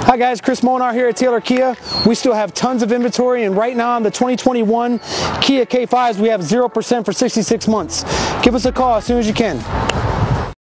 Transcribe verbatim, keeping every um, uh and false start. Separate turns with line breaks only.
Hi guys, Chris Monar here at Taylor Kia. We still have tons of inventory, and right now on the twenty twenty-one Kia K fives we have zero percent for sixty-six months. Give us a call as soon as you can.